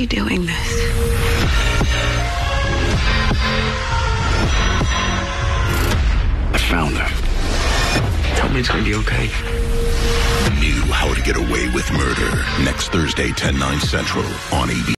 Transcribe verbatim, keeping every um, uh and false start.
you doing this? I found her. Tell me it's gonna be okay. New How to Get Away with Murder. Next Thursday, ten, nine Central on A B C.